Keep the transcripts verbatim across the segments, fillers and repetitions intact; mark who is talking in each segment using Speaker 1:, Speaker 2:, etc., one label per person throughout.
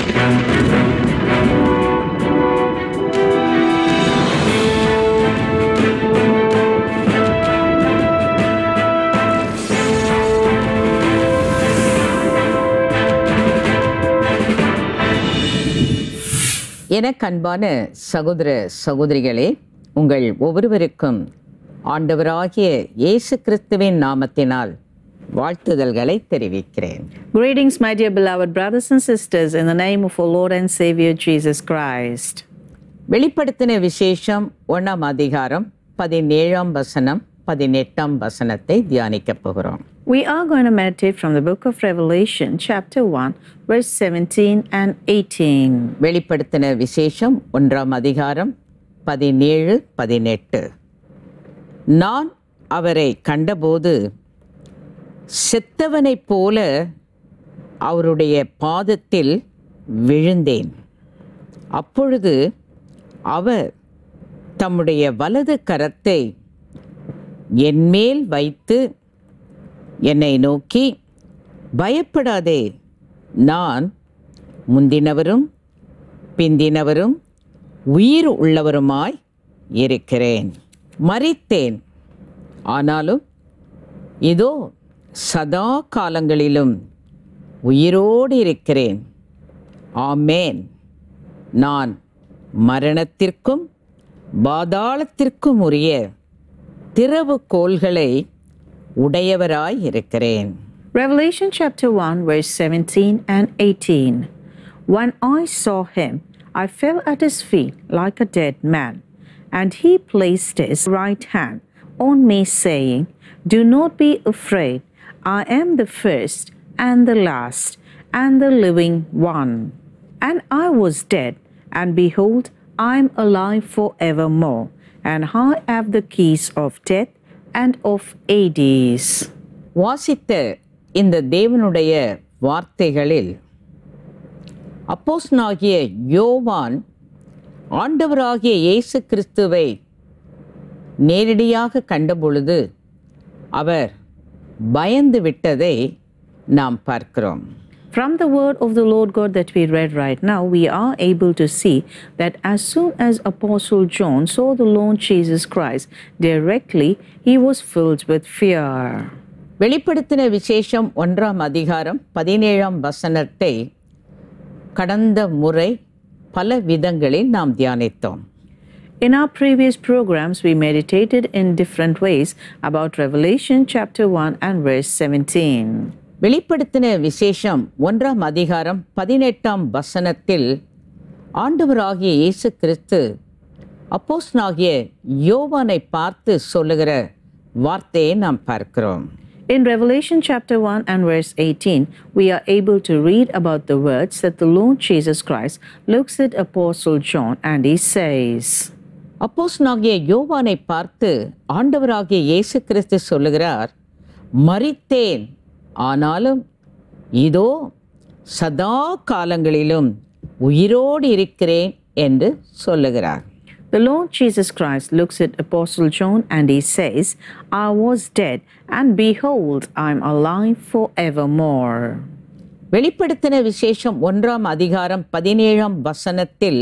Speaker 1: எனக்கு அன்பான சகோதர சகோதரிகளே, உங்கள் ஒவ்வொருவருக்கும் ஆண்டவராகிய இயேசு கிறிஸ்துவின் நாமத்தினால் வாழ்த்துதல்களை தெரிவிக்கிறேன்.
Speaker 2: Greetings, my dear beloved brothers and sisters, in the name of our Lord and Savior Jesus Christ.
Speaker 1: வெளிப்படுத்தின விசேஷம் ஒன்றாம் அதிகாரம் பதினேழாம் வசனம் பதினெட்டாம் வசனத்தை தியானிக்கப் போகிறோம்.
Speaker 2: We are going to meditate from the book of Revelation, chapter one, verse seventeen and eighteen.
Speaker 1: வெளிப்படுத்தின விசேஷம் ஒன்றாம் அதிகாரம் பதினேழு பதினெட்டு. நான் அவரை கண்டபோது செத்தவனைப் போல அவருடைய பாதத்தில் விழுந்தேன். அப்பொழுது அவர் தம்முடைய வலது கரத்தை என்மேல் வைத்து என்னை நோக்கி, பயப்படாதே, நான் முந்தினவரும் பிந்தினவரும் உயிர் உள்ளவருமாய் இருக்கிறேன். மரித்தேன், ஆனாலும் இதோ சதா காலங்களிலும் உயிரோடு இருக்கிறேன். ஆமேன். நான் மரணத்திற்கும் பாதாளத்திற்கும் உரிய திறவுகோல்களை உடையவராய் இருக்கிறேன்.
Speaker 2: Revelation chapter one, verse seventeen and eighteen. When I saw him, I fell at his feet like a dead man, and he placed his right hand on me, saying, Do not be afraid. I am the first and the last and the living one. And I was dead, and behold, I am alive forevermore, and I have the keys of death and of Hades.
Speaker 1: வாசித்த இந்த தேவனுடைய வார்த்தைகளில் அப்போஸ்தலனாகிய யோவான் ஆண்டவராகிய இயேசு கிறிஸ்துவை நேரடியாக கண்டபொழுது அவர் பயந்து விட்டதை நாம் பார்க்கிறோம்.
Speaker 2: From the word of the Lord God that we read right now, we are able to see that as soon as Apostle John saw the Lord Jesus Christ directly, he was filled with fear.
Speaker 1: வெளிப்படுத்தின விசேஷம் ஒன்றாம் அதிகாரம் பதினேழாம் வசனத்தை கடந்த முறை பல விதங்களில் நாம் தியானித்தோம்.
Speaker 2: In our previous programs, we meditated in different ways about Revelation chapter one and verse seventeen.
Speaker 1: வெளிப்படுத்தின விசேஷம் ஒன்றாம் அதிகாரம் பதினெட்டாம் வசனத்தில் ஆண்டவராகிய இயேசு கிறிஸ்து அப்போஸ்தலனாகிய யோவானை பார்த்து சொல்லுகிற வார்த்தையை நாம் பார்க்கிறோம்.
Speaker 2: In Revelation chapter one and verse eighteen, we are able to read about the words that the Lord Jesus Christ looks at Apostle John and he says,
Speaker 1: அப்போஸ்தலனாகிய யோவானை பார்த்து ஆண்டவராகிய இயேசு கிறிஸ்து சொல்லுகிறார், மரித்தேன், ஆனாலும் இதோ சதா காலங்களிலும் உயிரோடு இருக்கிறேன் என்று சொல்லுகிறார்.
Speaker 2: The Lord Jesus Christ looks at Apostle John and he says, I was dead, and behold, I am alive forevermore.
Speaker 1: வெளிப்படுத்தின விசேஷம் ஒன்றாம் அதிகாரம் பதினேழாம் வசனத்தில்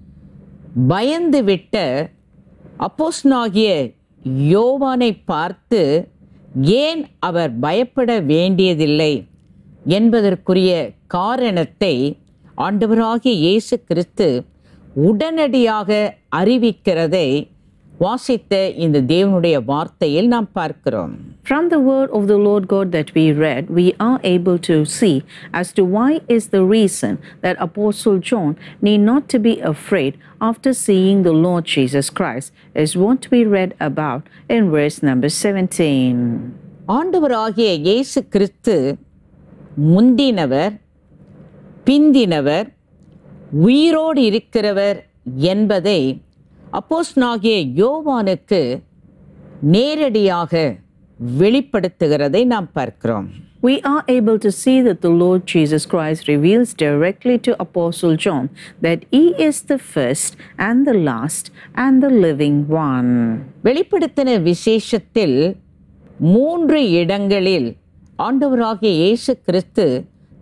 Speaker 1: பயந்து விட்ட அப்போஸ்தலனாகிய யோவானை பார்த்து ஏன் அவர் பயப்பட வேண்டியதில்லை என்பதற்குரிய காரணத்தை ஆண்டவராகிய இயேசு கிறிஸ்து உடனடியாக அறிவிக்கிறதை வாசித்த இந்த தேவனுடைய வார்த்தையில் நாம் பார்க்கிறோம்.
Speaker 2: From the word of the Lord God that we read, we are able to see as to why is the reason that Apostle John need not to be afraid after seeing the Lord Jesus Christ is what we read about in verse number seventeen.
Speaker 1: ஆண்டவராகிய இயேசு கிறிஸ்து முந்தினவர் பிந்தினவர் உயிரோடு இருக்கிறவர் என்பதை அப்போஸ்தலனாகிய யோவானுக்கு நேரடியாக வெளிப்படுத்துகிறதை நாம் பார்க்கிறோம்.
Speaker 2: We are able to see that the Lord Jesus Christ reveals directly to Apostle John that he is the first and the last and the living one.
Speaker 1: வெளிப்படுத்தின விசேஷத்தில் மூன்று இடங்களில் ஆண்டவராகிய இயேசு கிறிஸ்து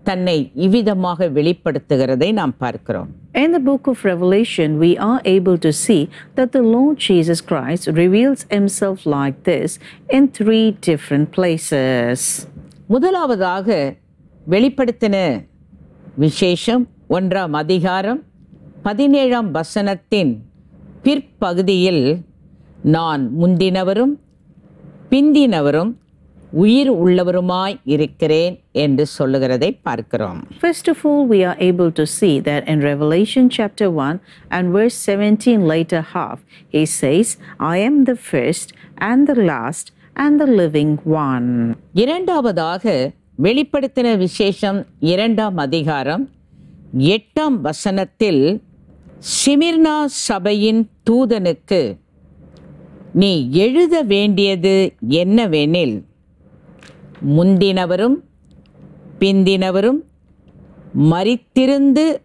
Speaker 1: தன்னை இவ்விதமாக வெளிப்படுத்துகிறதை நாம் பார்க்கிறோம்.
Speaker 2: In the book of Revelation, we are able to see that the Lord Jesus Christ reveals himself like this in three different places.
Speaker 1: முதலாவதாக வெளிப்படுத்தின விசேஷம் ஒன்றாம் அதிகாரம் பதினேழாம் வசனத்தின் பிற்பகுதியில் நான் முந்தினவரும் பிந்தினவரும் உயிர் உள்ளவருமாய் இருக்கிறேன் என்று சொல்லுகிறதை பார்க்கிறோம்.
Speaker 2: First of all, we are able to see that in Revelation chapter one and verse seventeen later half, he says, I am the first and the last and the living one.
Speaker 1: இரண்டாவதாக வெளிப்படுத்தின விசேஷம் இரண்டாம் அதிகாரம் எட்டாம் வசனத்தில் சிமிர்னா சபையின் தூதனுக்கு நீ எழுத வேண்டியது என்னவெனில் முந்தினவரும் பிந்தினவரும் மரித்திருந்து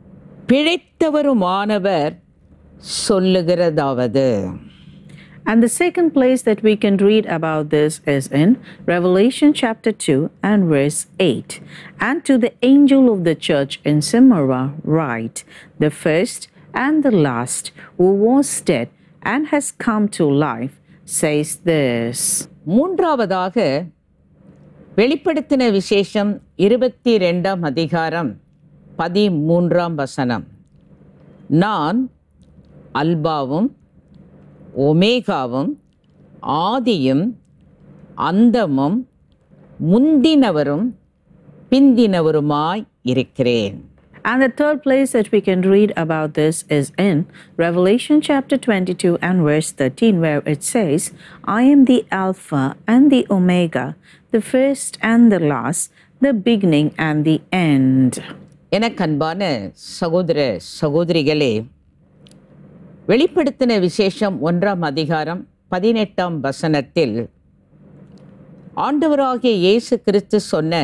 Speaker 1: பிழைத்தவருமானவர் சொல்லுகிறதாவது.
Speaker 2: And the second place that we can read about this is in Revelation chapter two and verse eight. And to the angel of the church in Smyrna write, the first and the last, who was dead and has come to life, says this.
Speaker 1: மூன்றாவதாக வெளிப்படுத்தின விசேஷம் இருபத்தி ரெண்டாம் அதிகாரம் பதிமூன்றாம் வசனம், நான் அல்பாவும் ஒமேகாவும் ஆதியும் அந்தமும் முந்தினவரும் பிந்தினவருமாய் இருக்கிறேன்.
Speaker 2: And the third place that we can read about this is in Revelation chapter twenty-two and verse thirteen, where it says, I am the Alpha and the Omega, the first and the last, the beginning and the end.
Speaker 1: எனக்கன்பான சகோதர சகோதரிகளே, வெளிப்படுத்தின விசேஷம் ஒன்றாம் அதிகாரம் பதினெட்டாம் வசனத்தில் ஆண்டவராகிய இயேசு கிறிஸ்து சொன்ன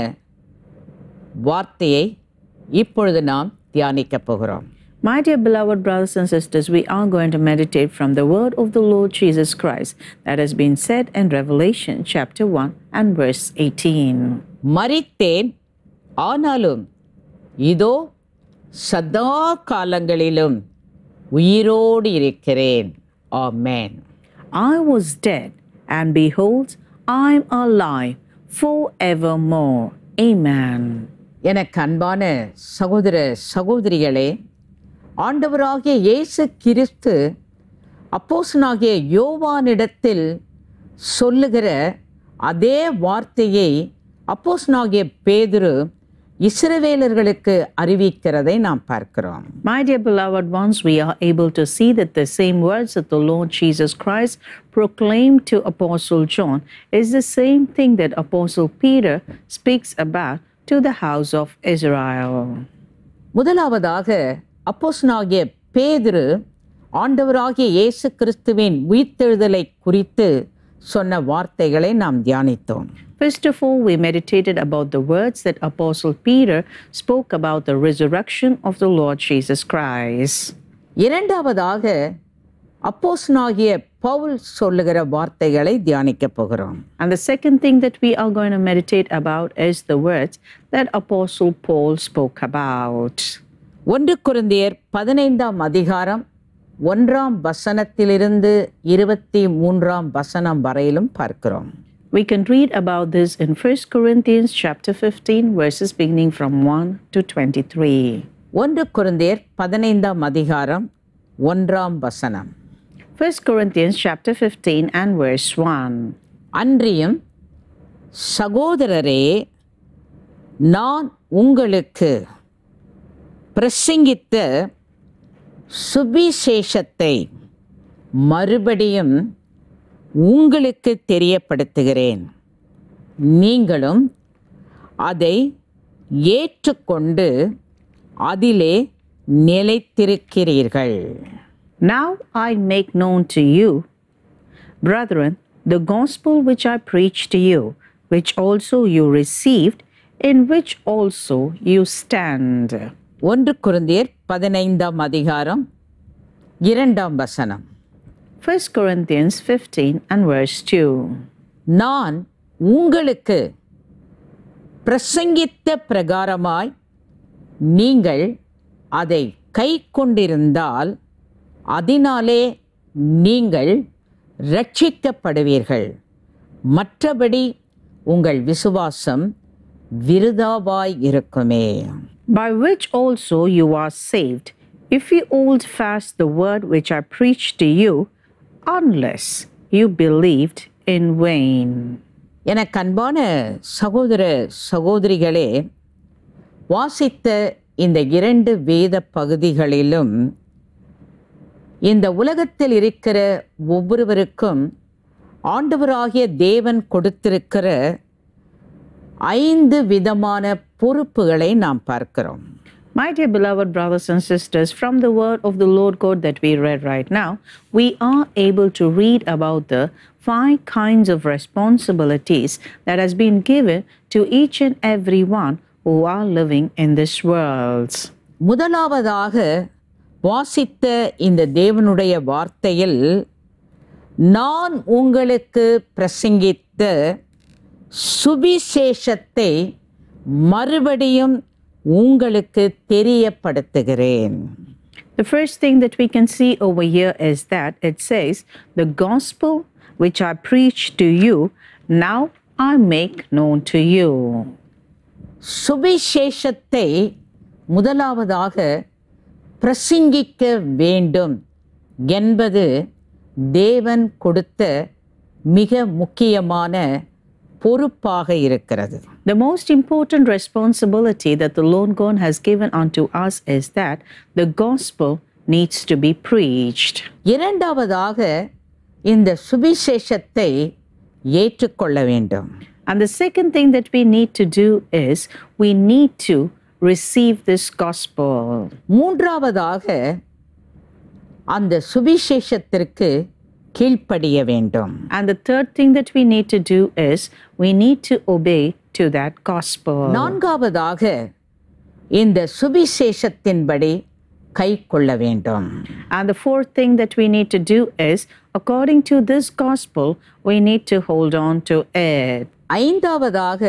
Speaker 1: வார்த்தையை இப்பொழுது நாம் தியானிக்கப் போகிறோம்.
Speaker 2: My dear beloved brothers and sisters, we are going to meditate from the word of the Lord Jesus Christ that has been said in Revelation chapter one and verse eighteen.
Speaker 1: மரித்தேன், ஆனாலும் இதோ சதா காலங்களிலும் உயிரோடு இருக்கிறேன். ஆமென்.
Speaker 2: I was dead, and behold, I am alive forevermore. Amen.
Speaker 1: எனக்கு அன்பான சகோதர சகோதரிகளே, ஆண்டவராகிய இயேசு கிறிஸ்து அப்போஸ்தலனாகிய யோவானிடத்தில் சொல்லுகிற அதே வார்த்தையை அப்போஸ்தலனாகிய பேதுரு இஸ்ரவேலர்களுக்கு அறிவிக்கிறதை நாம் பார்க்கிறோம்.
Speaker 2: My dear beloved ones, we are able to see that the same words that the Lord Jesus Christ proclaimed to Apostle John is the same thing that Apostle Peter speaks about to the house of Israel.
Speaker 1: முதலாவதாக அப்போஸ்தலனாகிய பேதுரு ஆண்டவராகிய இயேசு கிறிஸ்துவின் உயிர்த்தெழுதலை குறித்து சொன்ன வார்த்தைகளை நாம் தியானித்தோம்.
Speaker 2: First of all, we meditated about the words that Apostle Peter spoke about the resurrection of the Lord Jesus Christ.
Speaker 1: இரண்டாவதாக அப்போஸ்தலனாகிய பவுல் சொல்லுகிற வார்த்தைகளை தியானிக்கப் போகிறோம்.
Speaker 2: And the second thing that we are going to meditate about is the words that Apostle Paul spoke about.
Speaker 1: ஒன்று கொரிந்தியர் பதினைந்தாம் அதிகாரம் ஒன்றாம் வசனத்திலிருந்து இருபத்தி மூன்றாம் வசனம் வரையிலும் பார்க்கிறோம்.
Speaker 2: We can read about this in First Corinthians chapter fifteen, verses beginning from one to twenty-three.
Speaker 1: ஒன்று கொரிந்தியர் பதினைந்தாம் அதிகாரம் ஒன்றாம் வசனம்.
Speaker 2: First Corinthians chapter fifteen and verse one.
Speaker 1: அன்றியும் சகோதரரே, நான் உங்களுக்கு பிரசங்கித்த சுவிசேஷத்தை மறுபடியும் உங்களுக்கு தெரியப்படுத்துகிறேன். நீங்களும் அதை ஏற்றுக்கொண்டு அதிலே நிலைத்திருக்கிறீர்கள்.
Speaker 2: Now I make known to you, brethren, the gospel which I preached to you, which also you received, in which also you stand.
Speaker 1: ஒன்று கொரிந்தியர் பதினைந்தாம் அதிகாரம் இரண்டாம் வசனம்.
Speaker 2: First Corinthians fifteen and verse two.
Speaker 1: நான் உங்களுக்கு பிரசங்கித்த பிரகாரமாய் நீங்கள் அதை கை கொண்டிருந்தால் அதனாலே நீங்கள் இரட்சிக்கப்படுவீர்கள். மற்றபடி உங்கள் விசுவாசம் விருதாவாய் இருக்குமே.
Speaker 2: By which also you are saved, if you hold fast the word which I preached to you, unless you believed in vain.
Speaker 1: எனக்கு அன்பான சகோதர சகோதரிகளே, வாசித்த இந்த இரண்டு வேத பகுதிகளிலும் இந்த உலகத்தில் இருக்கிற ஒவ்வொருவருக்கும் ஆண்டவராகிய தேவன் கொடுத்திருக்கிற ஐந்து விதமான பொறுப்புகளை நாம் பார்க்கிறோம்.
Speaker 2: My dear beloved brothers and sisters, from the word of the Lord God that we read right now, we are able to read about the five kinds of responsibilities that has been given to each and every one who are living in this world.
Speaker 1: முதலாவதாக வாசித்த இந்த தேவனுடைய வார்த்தையில், நான் உங்களுக்கு பிரசங்கித்த சுவிசேஷத்தை மறுபடியும் உங்களுக்கு தெரியப்படுத்துகிறேன்.
Speaker 2: The first thing that we can see over here is that it says, the gospel which I preach to you, now I make known to you.
Speaker 1: சுவிசேஷத்தை முதலாவதாக பிரசங்கிக்க வேண்டும் என்பது தேவன் கொடுத்த மிக முக்கியமான பொறுப்பாக இருக்கிறது.
Speaker 2: The most important responsibility that the Lord God has given unto us is that the gospel needs to be preached.
Speaker 1: இரண்டாவதாக இந்த சுவிசேஷத்தை ஏற்றுக்கொள்ள வேண்டும்.
Speaker 2: And the second thing that we need to do is we need to receive this gospel.
Speaker 1: மூன்றாவதாக அந்த சுவிசேஷத்திற்கு கீழ்ப்படிய வேண்டும்.
Speaker 2: And the third thing that we need to do is we need to obey to that gospel.
Speaker 1: நான்காவதாக இந்த சுவிசேஷத்தின்படி கை கொள்ள வேண்டும்.
Speaker 2: And the fourth thing that we need to do is, according to this gospel, we need to hold on to it.
Speaker 1: ஐந்தாவதாக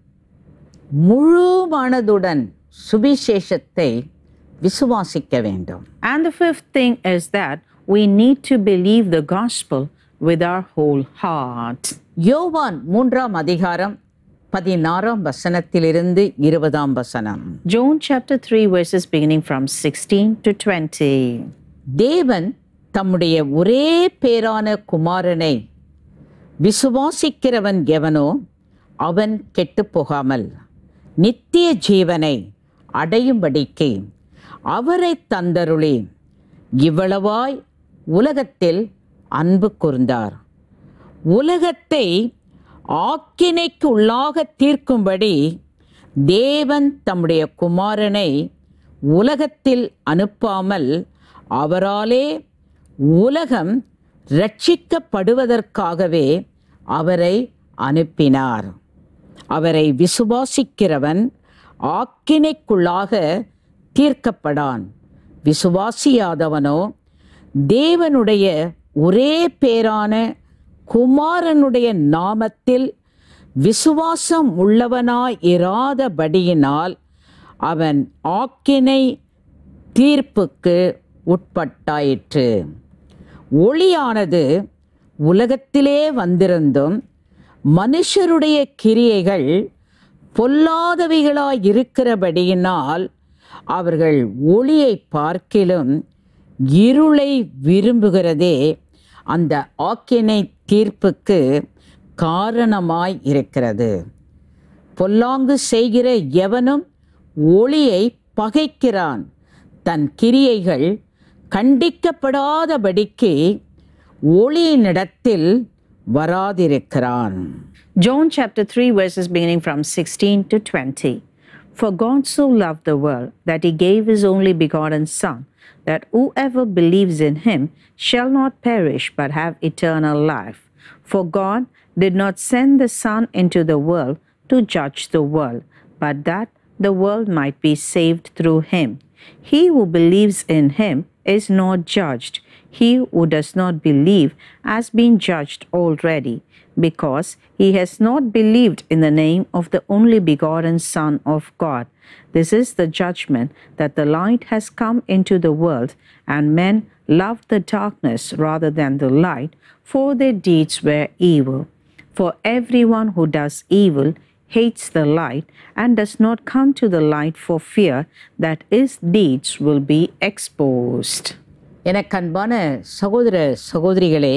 Speaker 1: முழு மனதுடன் சுவிசேஷத்தை விசுவாசிக்க வேண்டும்.
Speaker 2: And the fifth thing is that we need to believe the gospel with our whole heart.
Speaker 1: யோவான் மூன்றாம் அதிகாரம் பதினாறாம் வசனத்திலிருந்து இருபதாம் வசனம்.
Speaker 2: John chapter three verses beginning from sixteen to twenty.
Speaker 1: தேவன் தம்முடைய ஒரே பேரான குமாரனை விசுவாசிக்கிறவன் எவனோ அவன் கெட்டுப் போகாமல் நித்திய ஜீவனை அடையும்படிக்கு அவரை தந்தருளி இவ்வளவாய் உலகத்தில் அன்பு கூர்ந்தார். உலகத்தை ஆக்கினைக்கு உள்ளாக தீர்க்கும்படி தேவன் தம்முடைய குமாரனை உலகத்தில் அனுப்பாமல் அவராலே உலகம் இரட்சிக்கப்படுவதற்காகவே அவரை அனுப்பினார். அவரை விசுவாசிக்கிறவன் ஆக்கினைக்குள்ளாக தீர்க்கப்படான். விசுவாசியாதவனோ தேவனுடைய ஒரே பேரான குமாரனுடைய நாமத்தில் விசுவாசம் உள்ளவனாய் இராதபடியினால் அவன் ஆக்கினை தீர்ப்புக்கு உட்பட்டாயிற்று. ஒளியானது உலகத்திலே வந்திருந்தும் மனுஷருடைய கிரியைகள் பொல்லாதவைகளாய் இருக்கிறபடியினால் அவர்கள் ஒளியை பார்க்கிலும் இருளை விரும்புகிறதே அந்த ஆக்கினை தீர்ப்புக்கு காரணமாய் இருக்கிறது. பொல்லாங்கு செய்கிற எவனும் ஒளியை பகைக்கிறான், தன் கிரியைகள் கண்டிக்கப்படாதபடிக்கு ஒளியினிடத்தில் வராதிருக்கிறான்.
Speaker 2: John chapter three verses beginning from sixteen to twenty. For God so loved the world that he gave his only begotten Son, that whoever believes in him shall not perish but have eternal life. For God did not send the Son into the world to judge the world, but that the world might be saved through him. He who believes in him is not judged. He who does not believe has been judged already, because he has not believed in the name of the only begotten Son of God. This is the judgment, that the light has come into the world, and men loved the darkness rather than the light, for their deeds were evil. For everyone who does evil hates the light and does not come to the light for fear that his deeds will be exposed.
Speaker 1: எனக்கு அன்பான சகோதர சகோதரிகளே,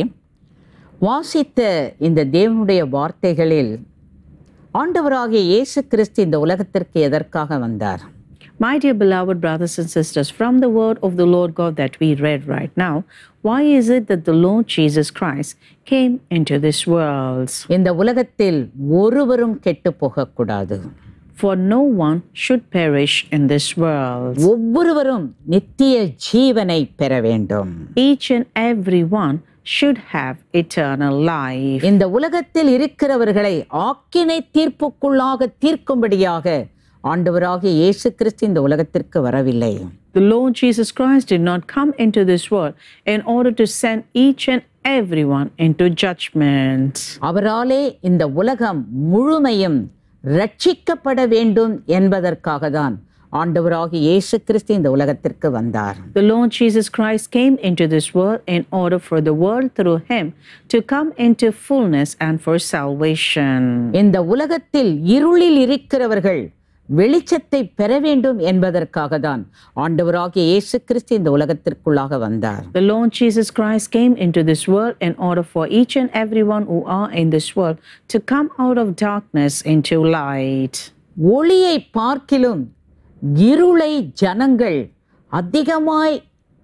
Speaker 1: வாசித்த இந்த தேவனுடைய வார்த்தைகளில் ஆண்டவராகிய இயேசு கிறிஸ்து இந்த உலகத்திற்கு எதற்காக வந்தார்?
Speaker 2: My dear beloved brothers and sisters, from the word of the Lord God that we read right now, why is it that the Lord Jesus Christ came into this world?
Speaker 1: இந்த உலகத்தில் ஒருவரும் கெட்டு போகக்கூடாது.
Speaker 2: For no one should perish in this world.
Speaker 1: ஒவ்வொருவரும் நித்திய ஜீவனை பெற வேண்டும்.
Speaker 2: Each and every one should have eternal life.
Speaker 1: இந்த உலகத்தில் இருக்கிறவர்களை ஆக்கினை தீர்ப்புக்குள்ளாக தீர்க்கும்படியாக ஆண்டவராகிய இயேசு கிறிஸ்து இந்த உலகத்திற்கு வரவில்லை.
Speaker 2: The Lord Jesus Christ did not come into this world in order to send each and everyone into judgment.
Speaker 1: அவராலே இந்த உலகம் முழுமையும் ரட்சிக்கப்பட வேண்டும் என்பதற்காக தான் ஆண்டவராகிய இயேசு கிறிஸ்து இந்த உலகத்திற்கு வந்தார்.
Speaker 2: The Lord Jesus Christ came into this world in order for the world through him to come into fullness and for salvation.
Speaker 1: இந்த உலகத்தில் இருளில் இருக்கிறவர்கள் வெளிச்சத்தை பெற வேண்டும் என்பதற்காக தான் ஆண்டவராகிய இயேசு கிறிஸ்து இந்த உலகத்திற்குள்ளாக வந்தார்.
Speaker 2: The Lord Jesus Christ came into this world in order for each and everyone who are in this world to come out of darkness into light.
Speaker 1: ஒளியை பார்க்கிலும் இருளை ஜனங்கள் அதிகமாய்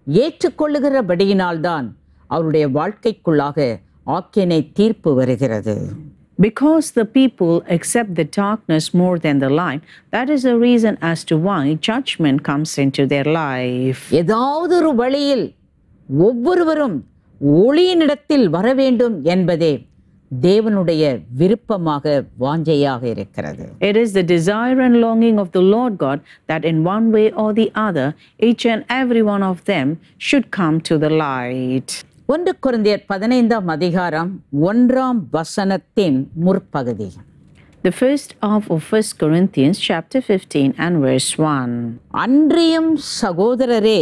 Speaker 1: ஏற்றுக்கொள்ளுகிறபடியினால்தான் அவருடைய வாழ்க்கைக்குள்ளாக ஆக்கினை தீர்ப்பு வருகிறது.
Speaker 2: Because the people accept the darkness more than the light, that is the reason as to why judgment comes into their life.
Speaker 1: ஏதாவது ஒரு வழியில் ஒவ்வொருவரும் ஒளியினிடத்தில் வர வேண்டும் என்பதே தேவனுடைய விருப்பமாக வாஞ்சையாக இருக்கிறது.
Speaker 2: It is the desire and longing of the Lord God that in one way or the other, each and every one of them should come to the light.
Speaker 1: ஒன்று கொரிந்தியர் பதினைந்தாம் அதிகாரம் ஒன்றாம் வசனத்தின் முற்பகுதி.
Speaker 2: The first half of First Corinthians chapter fifteen and verse one.
Speaker 1: அன்றியும் சகோதரரே,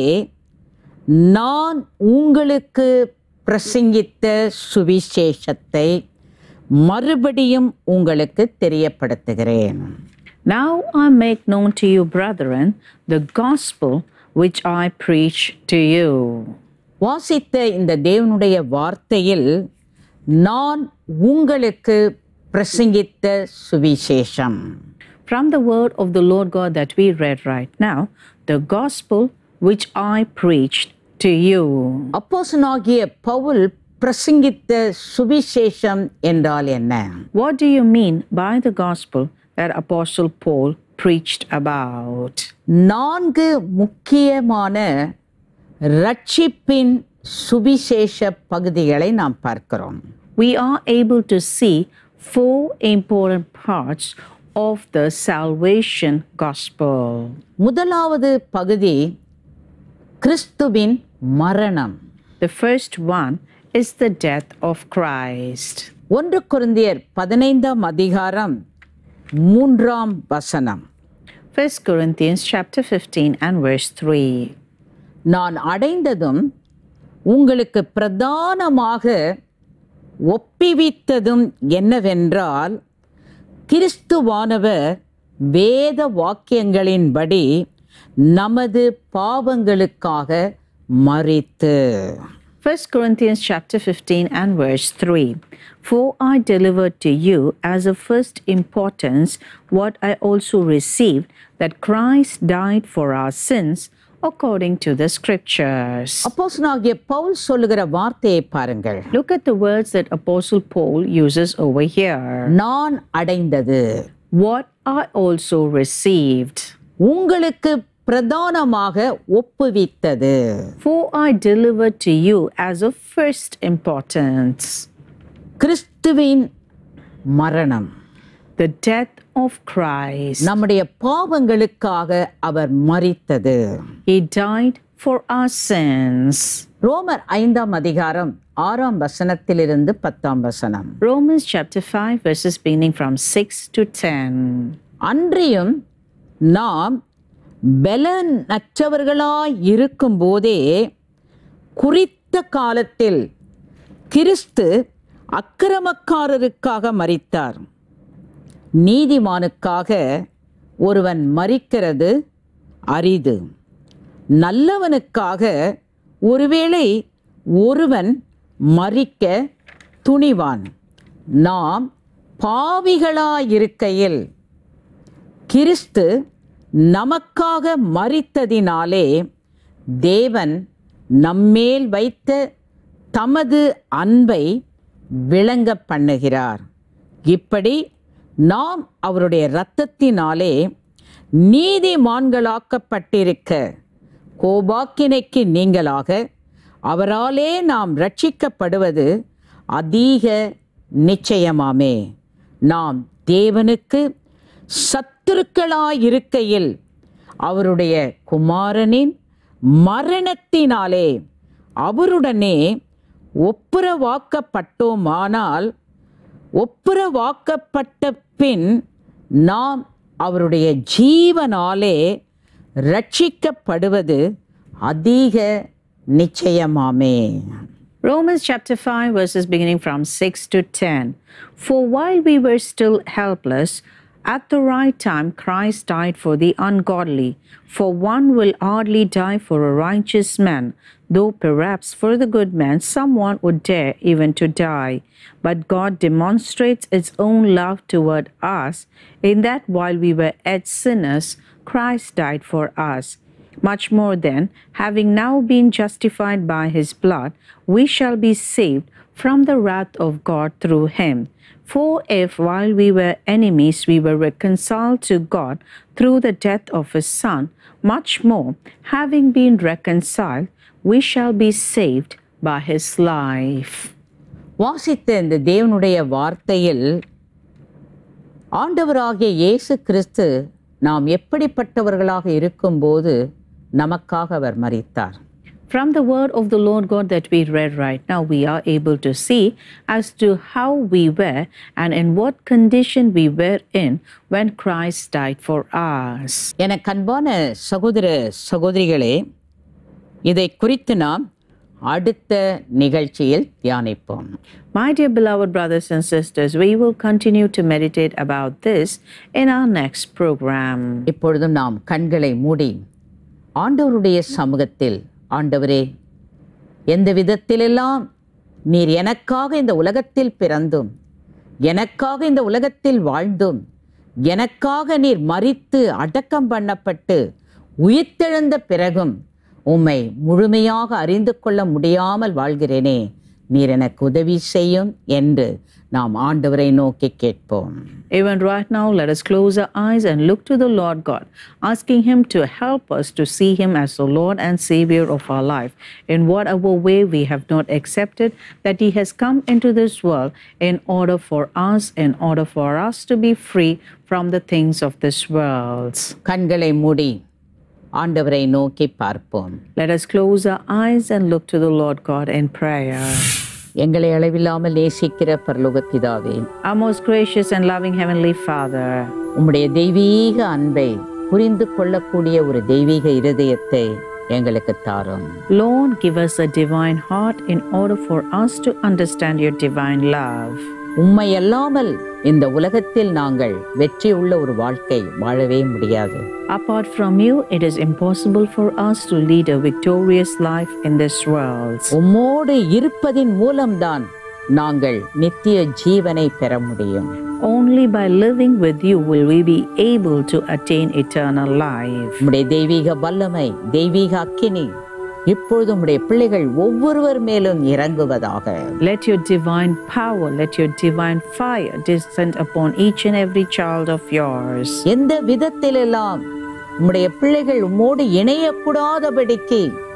Speaker 1: நான் உங்களுக்கு பிரசங்கித்த சுவிசேஷத்தை மறுபடியும் உங்களுக்கு தெரியப்படுத்துகிறேன்.
Speaker 2: Now I make known to you, brethren, the gospel which I preach to you.
Speaker 1: வாசித்த இந்த தேவனுடைய வார்த்தையில் நான் உங்களுக்கு பிரசங்கித்த சுவிசேஷம்.
Speaker 2: From the word of the Lord God that we read right now, the gospel which I preached to you.
Speaker 1: அப்போஸ்தலனாகிய பவுல் பிரசங்கித்த சுவிசேஷம் என்றால் என்ன?
Speaker 2: What do you mean by the gospel that Apostle Paul preached about?
Speaker 1: நான்கு முக்கியமான ரட்சிப்பின் சுவிசேஷ பகுதிகளை நாம் பார்க்கிறோம்.
Speaker 2: We are able to see four important parts of the salvation gospel.
Speaker 1: முதலாவது பகுதி கிறிஸ்துவின் மரணம்.
Speaker 2: The first one is the death of Christ.
Speaker 1: ஒன்று கொரிந்தியர் பதினைந்தாம் அதிகாரம் மூன்றாம் வசனம்.
Speaker 2: First Corinthians chapter fifteen and verse three.
Speaker 1: நான் அடைந்ததும் உங்களுக்கு பிரதானமாக ஒப்புவித்ததும் என்னவென்றால், கிறிஸ்துவானவர் வேத வாக்கியங்களின்படி நமது பாவங்களுக்காக மரித்து.
Speaker 2: First Corinthians chapter fifteen and verse three. For I delivered to you as of first importance what I also received, that Christ died for our sins according to the scriptures.
Speaker 1: அப்போஸ்தலனாகிய பவுல் சொல்லுகிற வார்த்தையை பாருங்கள்.
Speaker 2: Look at the words that Apostle Paul uses over here.
Speaker 1: நான் அடைந்தது,
Speaker 2: What I also received,
Speaker 1: உங்களுக்கு பிரதானமாக ஒப்புவித்தது.
Speaker 2: for I delivered to you as of first importance.
Speaker 1: கிறிஸ்துவின் மரணம்,
Speaker 2: The death of Christ.
Speaker 1: நம்முடைய பாவங்களுக்காக அவர் மரித்தது.
Speaker 2: He died for our sins.
Speaker 1: ரோமர் ஐந்தாம் அதிகாரம் ஆறாம் வசனத்திலிருந்து பத்தாம் வசனம்.
Speaker 2: Romans chapter five, verses beginning from six to ten.
Speaker 1: அன்றியும் நாம் பலனற்றவர்களாய் இருக்கும் போதே குறித்த காலத்தில் கிறிஸ்து அக்கிரமக்காரருக்காக மரித்தார். நீதிமானுக்காக ஒருவன் மரிக்கிறது அரிது. நல்லவனுக்காக ஒருவேளை ஒருவன் மரிக்க துணிவான். நாம் பாவிகளாயிருக்கையில் கிறிஸ்து நமக்காக மரித்ததினாலே தேவன் நம்மேல் வைத்த தமது அன்பை விளங்க பண்ணுகிறார். இப்படி நாம் அவருடைய இரத்தத்தினாலே நீதிமான்களாக்கப்பட்டிருக்க கோபாக்கினைக்கு நீங்களாக அவராலே நாம் ரட்சிக்கப்படுவது அதிக நிச்சயமாமே. நாம் தேவனுக்கு சத்துருக்களாயிருக்கையில் அவருடைய குமாரனின் மரணத்தினாலே அவருடனே ஒப்புரவாக்கப்பட்டோமானால் ஒப்புரவாக்கப்பட்ட பின் நாம் அவருடைய ஜீவனாலே ரட்சிக்கப்படுவது அதிக நிச்சயமாமே.
Speaker 2: Romans chapter five, verses beginning from six to ten. For while we were still helpless, at the right time Christ died for the ungodly. For one will hardly die for a righteous man, though perhaps for the good man someone would dare even to die. But God demonstrates its own love toward us, in that while we were yet sinners, Christ died for us. Much more then, having now been justified by his blood, we shall be saved from the wrath of God through him. For if while we were enemies we were reconciled to God through the death of his Son, much more, having been reconciled, we shall be saved by his life.
Speaker 1: வாசித்த இந்த தேவனுடைய வார்த்தையில் ஆண்டவராகிய இயேசு கிறிஸ்து நாம் எப்படிப்பட்டவர்களாக இருக்கும்போது நமக்காக அவர் மரித்தார்.
Speaker 2: From the word of the Lord God that we read right now, we are able to see as to how we were and in what condition we were in when Christ died for us.
Speaker 1: எனக்கு அன்பான சகோதர சகோதரிகளே, இதை குறித்து நாம் அடுத்த நிகழ்ச்சியில் தியானிப்போம்.
Speaker 2: My dear beloved brothers and sisters, we will continue to meditate about this in our next program.
Speaker 1: இப்பொழுதும் நாம் கண்களை மூடி ஆண்டவருடைய சமூகத்தில், ஆண்டவரே, எந்த விதத்திலெல்லாம் நீர் எனக்காக இந்த உலகத்தில் பிறந்தும் எனக்காக இந்த உலகத்தில் வாழ்ந்தும் எனக்காக நீர் மரித்து அடக்கம் பண்ணப்பட்டு உயிர்த்தெழுந்த பிறகும் உம்மை முழுமையாக அறிந்து கொள்ள முடியாமல் வாழ்கிறேனே, நீர் எனக்கு உதவி செய்யும் என்று நாம் ஆண்டவரை நோக்கி கேட்போம்.
Speaker 2: Even right now, let us close our eyes and look to the Lord God, asking him to help us to see him as the Lord and Savior of our life. In whatever way we have not accepted that he has come into this world in order for us, in order for us to be free from the things of this world.
Speaker 1: கண்களை மூடி ஆண்டவரை நோக்கி பார்ப்போம்.
Speaker 2: Let us close our eyes and look to the Lord God in prayer.
Speaker 1: எங்களை அளவில்லாமல் நேசிக்கிற பரலோக பிதாவே,
Speaker 2: Our most gracious and loving Heavenly Father,
Speaker 1: உம்முடைய தெய்வீக அன்பை புரிந்து கொள்ளக்கூடிய ஒரு தெய்வீக இருதயத்தை எங்களுக்கு தாரும்.
Speaker 2: Lord, give us a divine heart in order for us to understand your divine love.
Speaker 1: உம்மை அல்லாமல் இந்த உலகத்தில் நாங்கள் வெற்றி உள்ள ஒரு வாழ்க்கை வாழவே முடியாது.
Speaker 2: Apart from you, it is impossible for us to lead a victorious life in this world.
Speaker 1: உம்மோடு இருப்பதின் மூலம்தான் நாங்கள் நித்திய ஜீவனை பெற முடியும்.
Speaker 2: Only by living with you will we be able to attain eternal life.
Speaker 1: உம்முடைய தெய்வீக வல்லமை, தெய்வீக அக்கினி இப்பொழுது உம்முடைய பிள்ளைகள் ஒவ்வொருவர் மேலும் இறங்குவதாக.
Speaker 2: Let your divine power, let your divine fire descend upon each and every child of yours.
Speaker 1: எந்த விதத்திலெல்லாம் உம்முடைய பிள்ளைகள் உம்மோடு இணையக்கூடாதபடிக்கு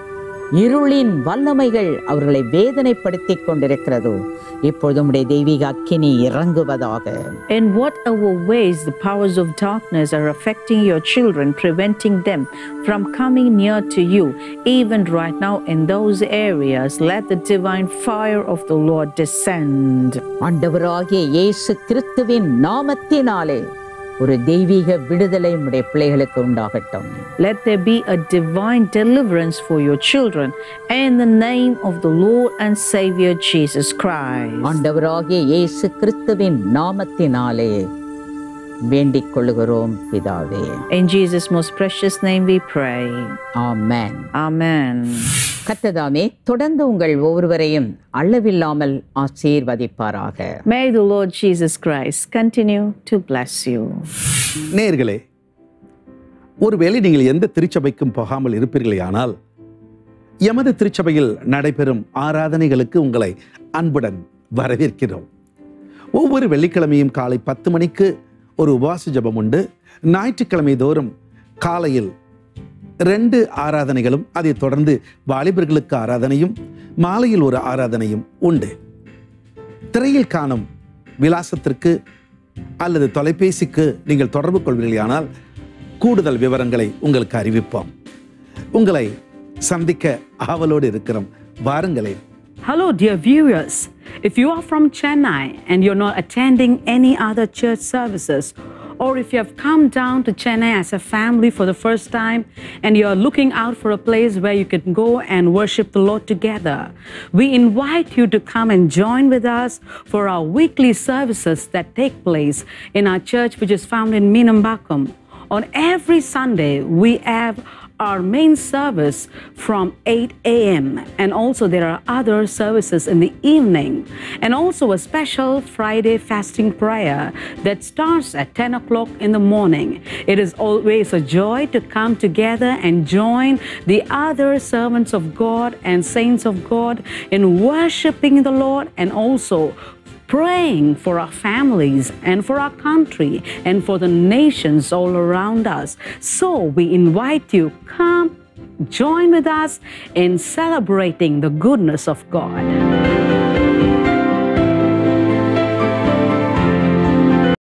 Speaker 1: இருளின் வல்லமைகள் அவர்களை வேதனைப்படுத்திக் கொண்டிருக்கிறதோ, இப்பொழுது உம்முடைய தெய்வீக அக்கினி இறங்குவதாக.
Speaker 2: In whatever ways the powers of darkness are affecting your children, preventing them from coming near to you, even right now in those areas, let the divine fire of the Lord descend.
Speaker 1: ஆண்டவராகிய இயேசு கிறிஸ்துவின் நாமத்தினாலே ஒரு தெய்வீக விடுதலை உம்முடைய பிள்ளைகளுக்கு உண்டாகட்டும்.
Speaker 2: Let there be a divine deliverance for your children in the name of the Lord and Savior Jesus Christ.
Speaker 1: ஆண்டவராகிய இயேசு கிறிஸ்துவின் நாமத்தினாலே வேண்டிக் கொள்ளுகிறோம் பிதாவே.
Speaker 2: In Jesus' most precious name we pray.
Speaker 1: Amen.
Speaker 2: Amen.
Speaker 1: கர்த்ததாமே தொடர்ந்து உங்கள் ஒவ்வொருவரையும் அளவில்லாமல் ஆசீர்வதிப்பாராக.
Speaker 2: May the Lord Jesus Christ continue to bless you.
Speaker 3: நேயர்களே, ஒருவேளை நீங்கள் எந்த திருச்சபைக்கும் போகாமல் இருப்பீர்களேயானால், எமது திருச்சபையில் நடைபெறும் ஆராதனைகளுக்கு உங்களை அன்புடன் வரவேற்கிறோம். ஒவ்வொரு வெள்ளிக்கிழமையும் காலை பத்து மணிக்கு ஒரு உபவாச ஜெபம் உண்டு. ஞாயிற்றுக்கிழமை தோறும் காலையில் ரெண்டு ஆராதனைகளும், அதைத் தொடர்ந்து வாலிபர்களுக்கு ஆராதனையும், மாலையில் ஒரு ஆராதனையும் உண்டு. திரையில் காணும் விலாசத்திற்கு அல்லது தொலைபேசிக்கு நீங்கள் தொடர்பு கொள்வீர்களானால் கூடுதல் விவரங்களை உங்களுக்கு அறிவிப்போம். உங்களை சந்திக்க ஆவலோடு இருக்கிறோம். வாருங்களேன்.
Speaker 4: Hello, dear viewers. If you are from Chennai and you're not attending any other church services, or if you have come down to Chennai as a family for the first time and you're looking out for a place where you can go and worship the Lord together, we invite you to come and join with us for our weekly services that take place in our church, which is found in Meenambakkam. On every Sunday, we have our main service from eight a m and also there are other services in the evening, and also a special Friday fasting prayer that starts at ten o'clock in the morning. It is always a joy to come together and join the other servants of God and saints of God in worshiping the Lord and also praying for our families and for our country and for the nations all around us. So we invite you, come join with us in celebrating the goodness of God.